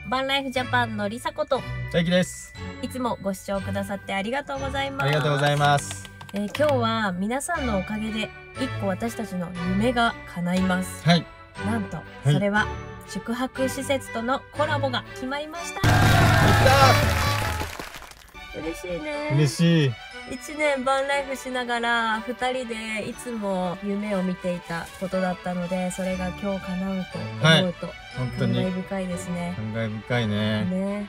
バンライフジャパンのりさこと大輝です。 いつもご視聴くださってありがとうございます。 ありがとうございます。 今日は皆さんのおかげで一個私たちの夢が叶います。 はい。 なんと、それは宿泊施設とのコラボが決まりました。嬉しいね。 嬉しい。 1年バンライフしながら2人でいつも夢を見ていたことだったので、それが今日叶うと思うと、 本当に感慨深いですね。 感慨深いね。 ね。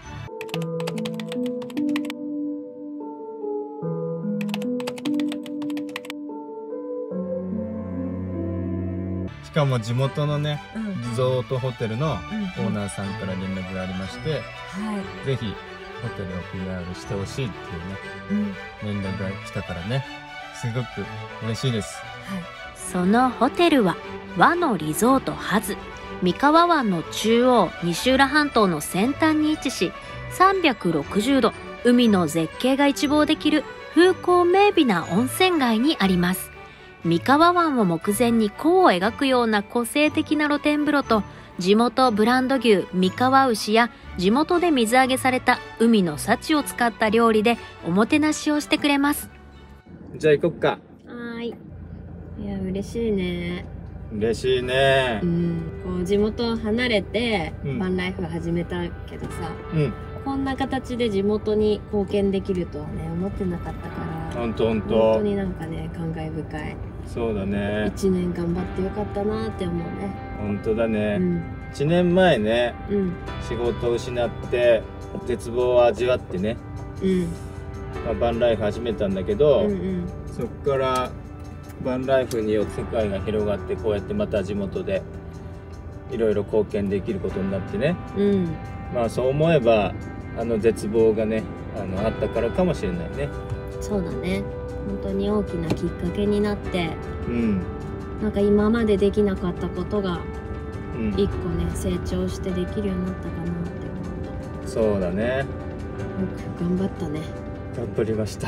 しかも地元のね、 うんリゾートホテルのオうんーナーさんから連絡がありまして、 はい。 ぜひホテルを PR してほしいっていうね、連絡が来たからね、すごく嬉しいです。 はい。 そのホテルは和のリゾートはず。三河湾の中央、西浦半島の先端に位置し、360度海の絶景が一望できる風光明媚な温泉街にあります。三河湾を目前に弧を描くような個性的な露天風呂と、地元ブランド牛三河牛や地元で水揚げされた海の幸を使った料理でおもてなしをしてくれます。 じゃあ行こっか。 はーい。いや、嬉しいね。 嬉しいね。 こう地元を離れてバンライフ始めたけどさ、こんな形で地元に貢献できるとはね、思ってなかったから、 本当本当になんかね、感慨深い。 そうだね。 1年頑張ってよかったなって思うね。 本当だね。1年前ね、仕事を失って絶望を味わってね、バンライフ始めたんだけど、そっからバンライフによって世界が広がって、こうやってまた地元でいろいろ貢献できることになってね、まあそう思えば絶望がねあったからかもしれないね。 そうだね。本当に大きなきっかけになって、なんか今までできなかったことが一個ね、成長してできるようになったかなって思う。 そうだね。 よく頑張ったね。 頑張りました。 はい。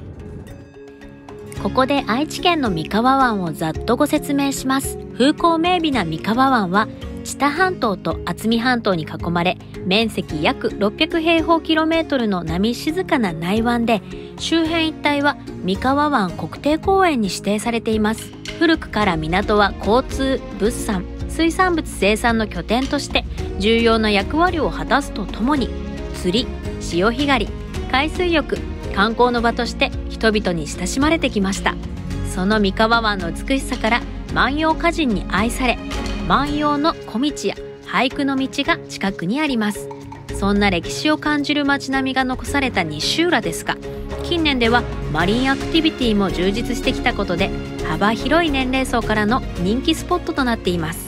ここで愛知県の三河湾をざっとご説明します。風光明媚な三河湾は知多半島と渥美半島に囲まれ、面積約600平方キロメートルの波静かな内湾で、周辺一帯は三河湾国定公園に指定されています。古くから港は交通、物産、水産物生産の拠点として重要な役割を果たすとともに、釣り、潮干狩り、海水浴、観光の場として人々に親しまれてきました。その三河湾の美しさから万葉歌人に愛され、万葉の小道や俳句の道が近くにあります。そんな歴史を感じる街並みが残された西浦ですが、近年ではマリンアクティビティも充実してきたことで、幅広い年齢層からの人気スポットとなっています。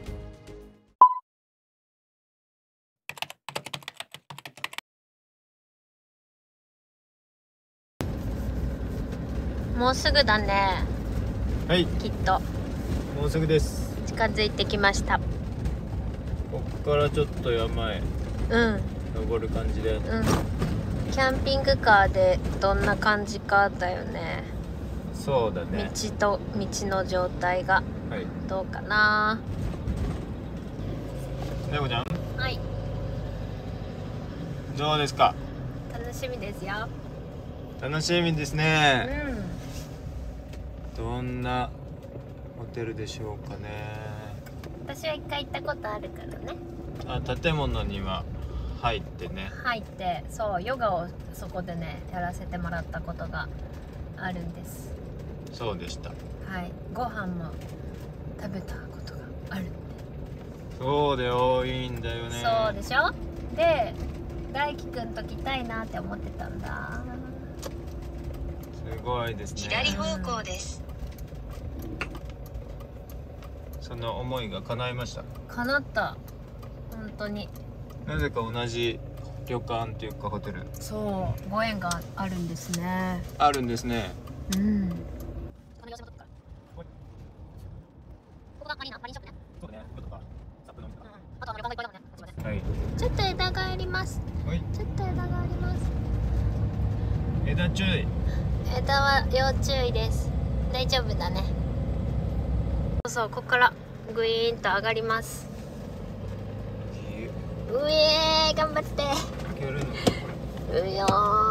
もうすぐだね。 はい。 きっともうすぐです。 近づいてきました。 こっからちょっと山へ登る感じで。 キャンピングカーでどんな感じかだよね。 そうだね。 道の状態がどうかな。 猫ちゃん。 はい。 どうですか。 楽しみですよ。 楽しみですね。どんなホテルでしょうかね。 私は一回行ったことあるからね。 建物には入ってね。 入って、そうヨガをそこでねやらせてもらったことがあるんです。 そうでした。 はい。ご飯も食べたことがあるんで。 そうだよ、いいんだよね。 そうでしょ。で、大輝くんと来たいなって思ってたんだ。 すごいですね。 左方向です。 その思いが叶いました。 叶った。本当に。 なぜか同じ旅館っていうかホテル。 そう、ご縁があるんですね。 あるんですね。はい。 ちょっと枝があります。 はい。 ちょっと枝があります。 枝注意。 枝は要注意です。大丈夫だね。そう、ここからグイーンと上がります。うえ頑張って。 いけるの？ うよ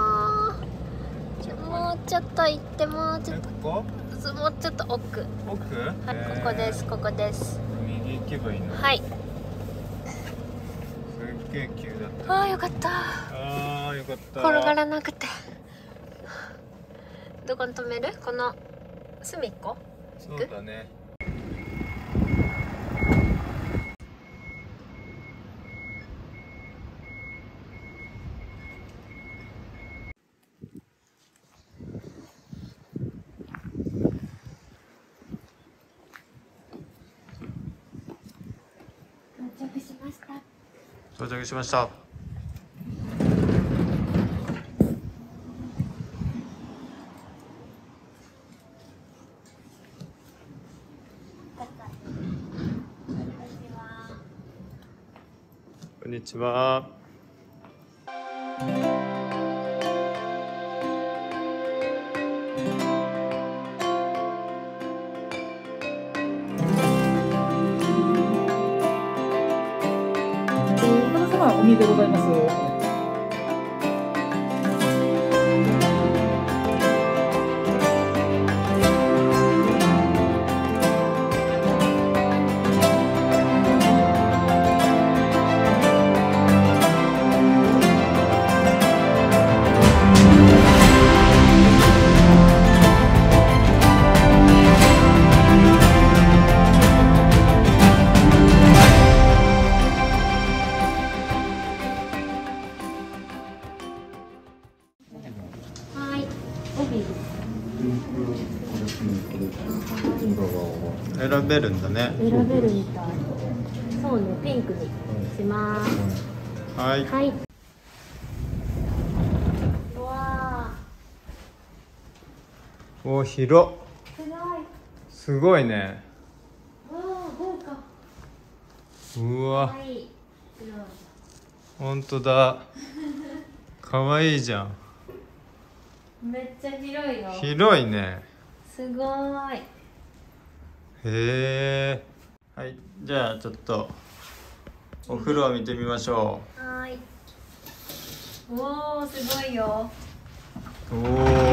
ー。もうちょっと行って、もうちょっと。 ここ？ もうちょっと奥。 奥？ はい、ここです。ここです。 右行けばいいの？ はい。すっげえ急だった。 ああ、よかった。 ああ、よかった。 転がらなくて。どこに止める？この隅っこ？ そうだね。 到着しました。 到着しました。こんにちは。 お見えでございます。 選べるんだね。 選べるみたい。そうね、ピンクにします。 はい。 はい。うわー。お、広。 すごい。 すごいね。 わあ、豪華。 うわ。 はい。 本当だ。可愛いじゃん。 めっちゃ広いよ。 広いね。 すごい。 へえ。はい、じゃあちょっとお風呂を見てみましょう。はい。おお、すごいよ。 おお。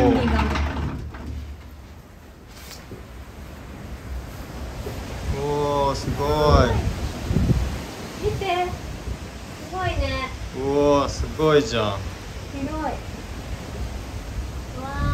おお、すごい。 見て。すごいね。 おお、すごいじゃん。 広い。わあ。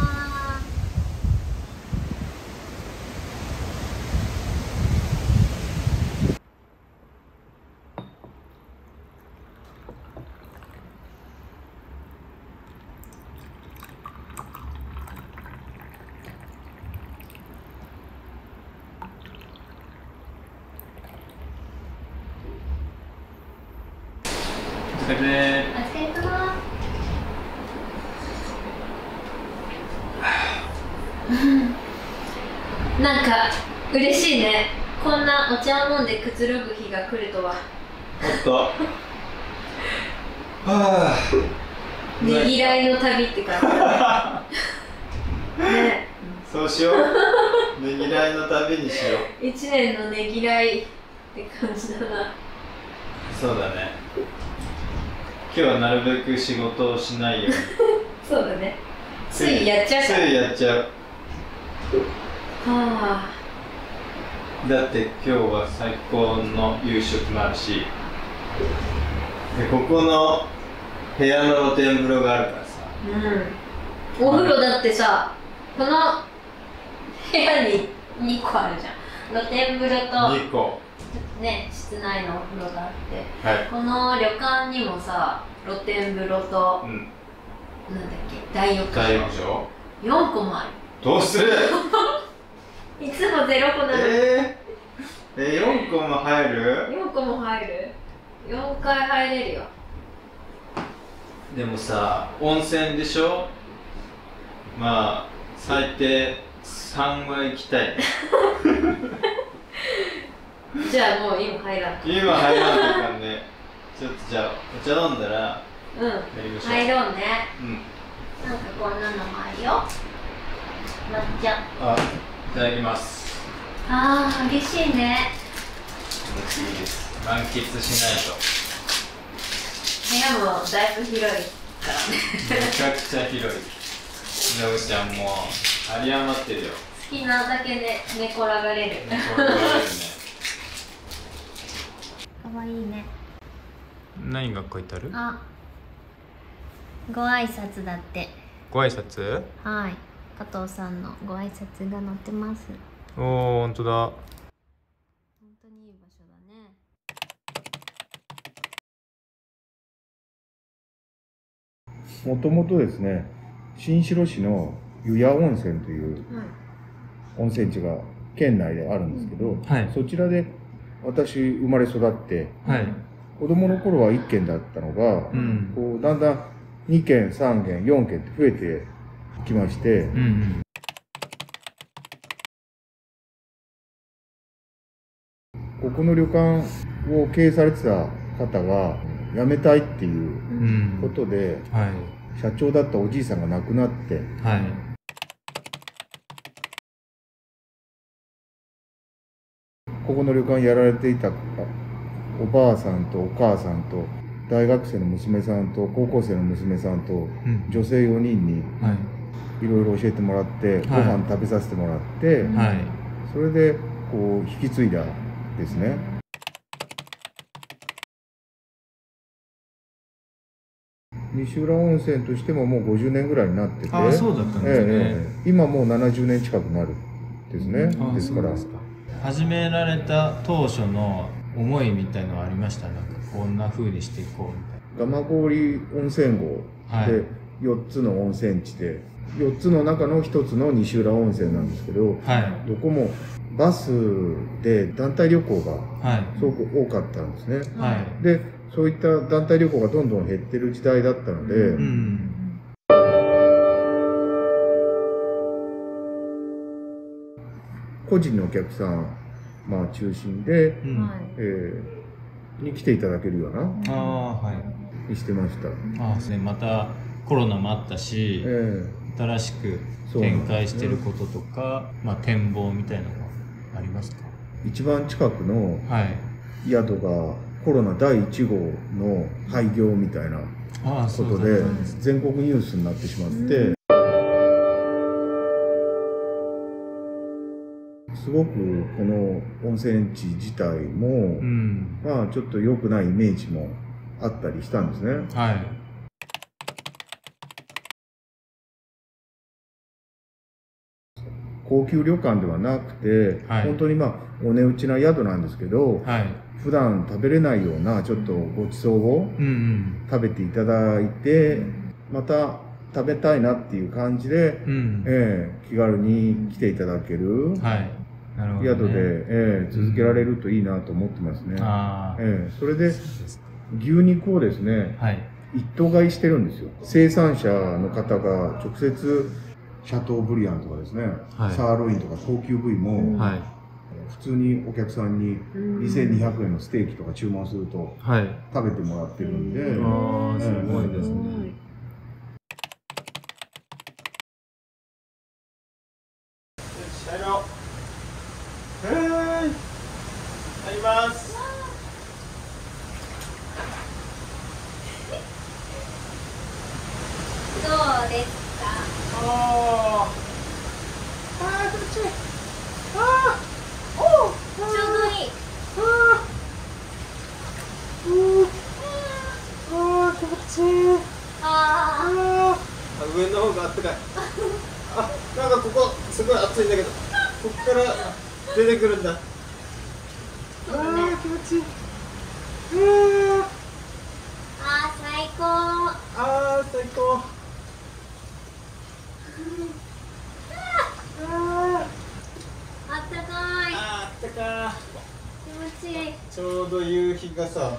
お疲れ様。なんか嬉しいね。こんなお茶を飲んでくつろぐ日が来るとは。 おっと。はあ。 ねぎらいの旅って感じだね。ね。 そうしよう。ねぎらいの旅にしよう。一年のねぎらいって感じだな。 そうだね。今日はなるべく仕事をしないように。 そうだね。ついやっちゃうから。 ついやっちゃう。 はあ。だって今日は最高の夕食もあるし、でここの部屋の露天風呂があるからさ。 うん。お風呂だってさ、この部屋に2個あるじゃん。露天風呂と 2個ね、室内のお風呂があって、 はい、 この旅館にもさ、露天風呂と、なんだっけ、大浴場4個もある。 どうするいつも0個なの。 4個も入る？ 4個も入る。4回入れるよ。 でもさ、温泉でしょ。まあ最低3は行きたいね。 じゃあもう今入らん。 今入らんといかんね。ちょっとじゃあお茶飲んだらやりましょう。 入ろうね。 なんかこんなのもあるよ。抹茶。 あ、いただきます。 ああ、嬉しいね。 嬉しいです。満喫しないと。 屋もだいぶ広いからね。 めちゃくちゃ広い。のぶちゃんも有り余ってるよ。 好きなだけで寝転がれる。 寝転がれるね。 かわいいね。 何が書いてある？ あ、ご挨拶だって。 ご挨拶？ はい。加藤さんのご挨拶が載ってます。 おお、本当だ。 本当にいい場所だね。 もともとですね、新城市の湯屋温泉という温泉地が県内であるんですけど、はい、そちらで私生まれ育って、はい、子供の頃は1軒だったのが、こうだんだん2軒、3軒、4軒って増えてきまして、ここの旅館を経営されてた方が辞めたいっていうことで、社長だったおじいさんが亡くなって、ここの旅館やられていたおばあさんとお母さんと大学生の娘さんと高校生の娘さんと女性4人にいろいろ教えてもらって、ご飯食べさせてもらって、それでこう引き継いだですね。西浦温泉としてももう50年ぐらいになってて、 そうだったんですね。 今もう70年近くなるですね。ですから始められた当初の思いみたいのはありました？なんかこんな風にしていこうみたいな。 蒲郡温泉郷で4つの温泉地で、4つの中の1つの西浦温泉なんですけど、どこもバスで団体旅行がすごく多かったんですね。で、そういった団体旅行がどんどん減ってる時代だったので、個人のお客さん、中心で、に来ていただけるようなにしてました。 またコロナもあったし、新しく展開してることとか、展望みたいなのがありますか？ 一番近くの宿がコロナ第1号の廃業みたいなことで全国ニュースになってしまって、すごくこの温泉地自体も、ちょっと良くないイメージもあったりしたんですね。高級旅館ではなくて、本当にお値打ちな宿なんですけど、普段食べれないようなちょっとごちそうを食べていただいて、また食べたいなっていう感じで、気軽に来ていただける宿で、続けられるといいなと思ってますね。それで牛肉をですね、一頭買いしてるんですよ。生産者の方が直接シャトーブリアンとかですね、サーロインとか高級部位も、普通にお客さんに2200円のステーキとか注文すると食べてもらってるんで、 すごいですね。入ります。 どうですか？ 気持ちいい。 ちょうどいい。 気持ちいい。上の方があったかい。なんかここすごい暑いんだけど、ここから出てくるんだ。気持ちいい。 最高。 最高。 あったかい。 あったか気持ちいい。 ちょうど夕日がさ、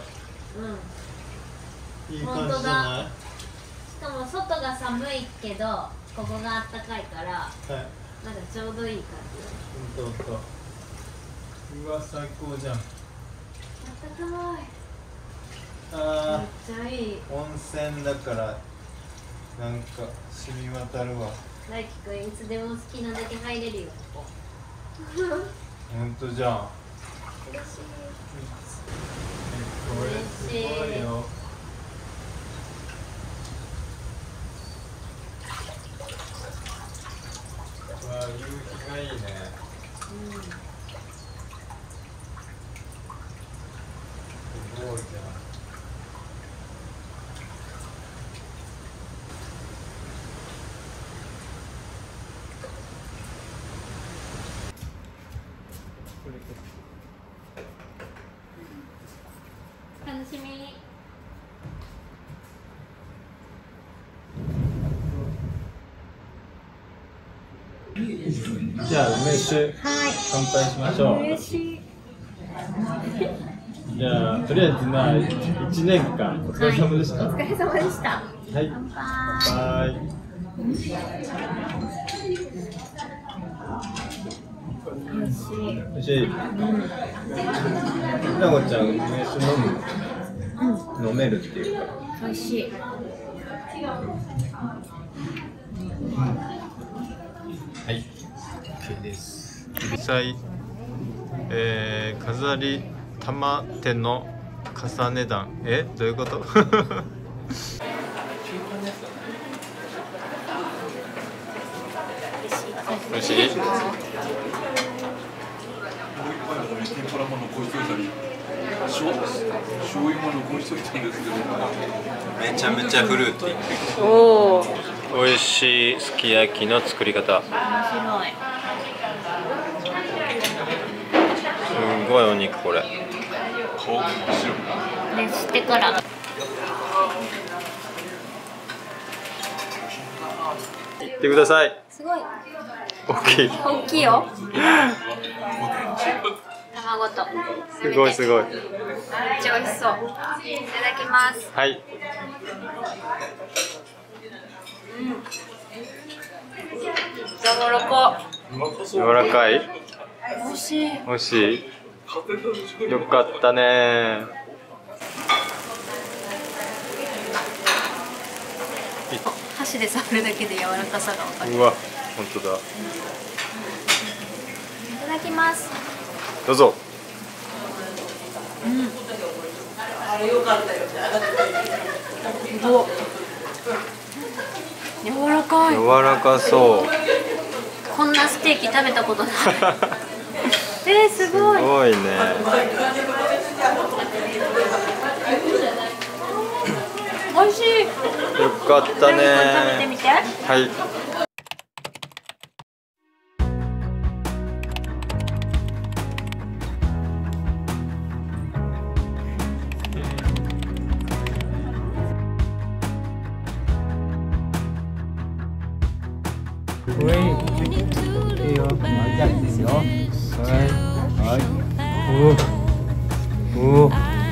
いい感じじゃない？ しかも外が寒いけどここがあったかいから、なんかちょうどいい感じ。 ほんと。うわ、最高じゃん。あったかい。めっちゃいい。 温泉だからなんか染み渡るわ。 大輝くんいつでも好きなだけ入れるよ、ここ。 ほんとじゃん。 嬉しい。 これすごいよ。 じゃあ梅酒乾杯しましょう。嬉しい。じゃあとりあえずまあ1年間お疲れ様でした。 お疲れ様でした。 はい。乾杯。 美味しい。 美味しい。なごちゃん梅酒飲めるっていうか。 美味しい。 はい、OK です。実際、飾り玉手の重ね段、どういうこと？美味しい。天ぷらも残しといたり、醤油も残しといたんですけど、めちゃめちゃフルーティー。おお。美味しいすき焼きの作り方。面白い。すごいお肉これ。 熱してから。 いってください。 すごい。 大きい。 大きいよ。卵と。 すごいすごい。 めっちゃ美味しそう。いただきます。 はい。柔らかい。 美味しい。 美味しい。よかったね。 箸で触るだけで柔らかさが分かる。 うわ、本当だ。 いただきます。 どうぞ。 柔らかい。 柔らかそう。 こんなステーキ食べたことない。すごい。 すごいね。 美味しい。 よかったね。 食べてみて。 はい。いいよ、マジャクですよ。はい、はい。おお。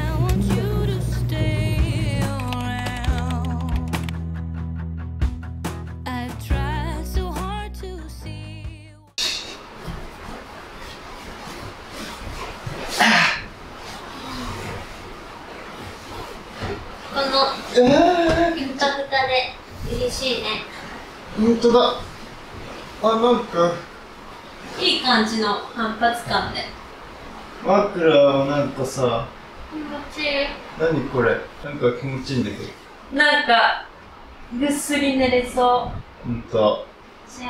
このふかふかで嬉しいね。 本当だ。なんかいい感じの反発感で。 枕はなんかさ、 気持ちいい。 何これ？なんか気持ちいいんだけど。 なんかぐっすり寝れそう。 本当。 幸せ。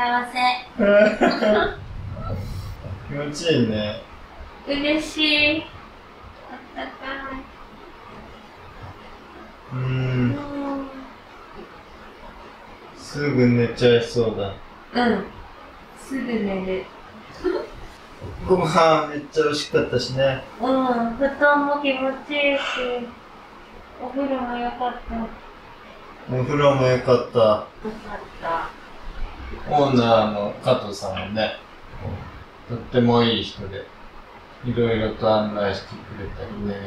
気持ちいいね。 嬉しい。あったかい。 すぐ寝ちゃいそうだ。 すぐ寝る。 ご飯めっちゃ美味しかったしね。 布団も気持ちいいし、お風呂も良かった。 お風呂も良かった。 良かった。 オーナーの加藤さんもね、とってもいい人で、いろいろと案内してくれたりね。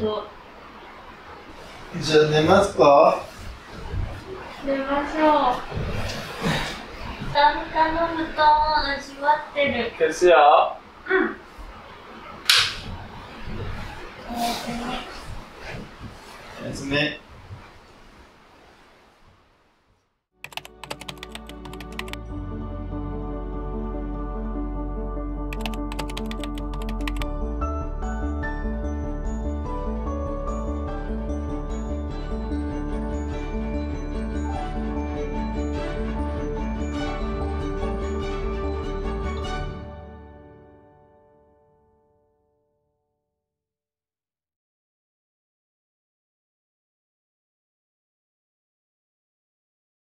じゃあ寝ますか？ 寝ましょう。ふかふかの布団を味わってる。 消すよ。おやすみ。